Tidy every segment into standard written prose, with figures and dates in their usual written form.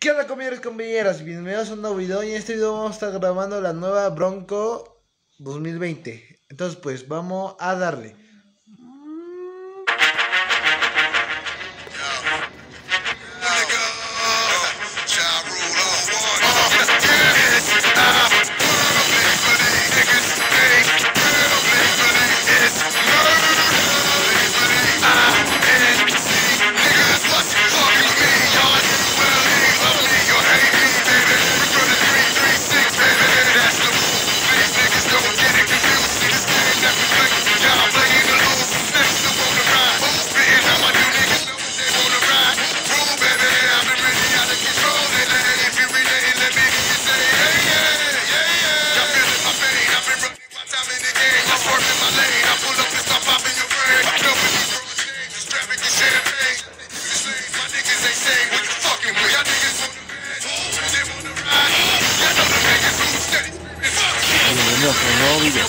¿Qué onda, compañeros y compañeras? Bienvenidos a un nuevo video. Y en este video vamos a estar grabando la nueva Bronco 2020. Entonces pues vamos a darle. Bienvenidos a un nuevo video.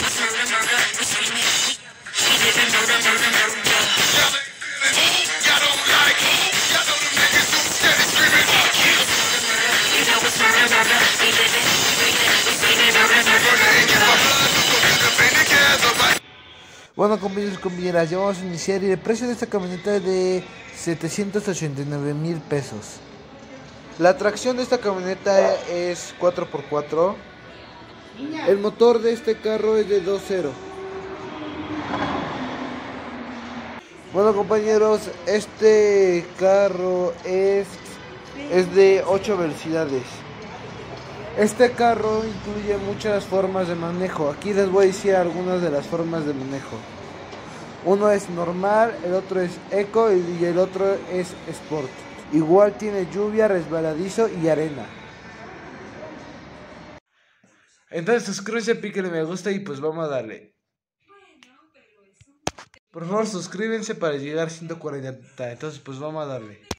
Bueno, compañeros y compañeras, ya vamos a iniciar. Y el precio de esta camioneta es de 789,000 pesos. La tracción de esta camioneta es 4x4. El motor de este carro es de 2.0. Bueno, compañeros, este carro es de 8 velocidades. Este carro incluye muchas formas de manejo. Aquí les voy a decir algunas de las formas de manejo. Uno es normal, el otro es eco y el otro es sport. Igual tiene lluvia, resbaladizo y arena. Entonces suscríbanse, píquenle me gusta y pues vamos a darle. Por favor suscríbanse para llegar a 140. Entonces pues vamos a darle.